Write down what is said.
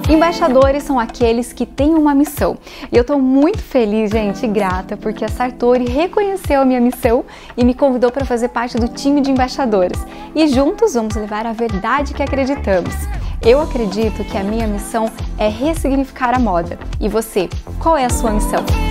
Embaixadores são aqueles que têm uma missão. E eu estou muito feliz, gente, e grata, porque a Sartori reconheceu a minha missão e me convidou para fazer parte do time de embaixadores. E juntos vamos levar a verdade que acreditamos. Eu acredito que a minha missão é ressignificar a moda. E você, qual é a sua missão?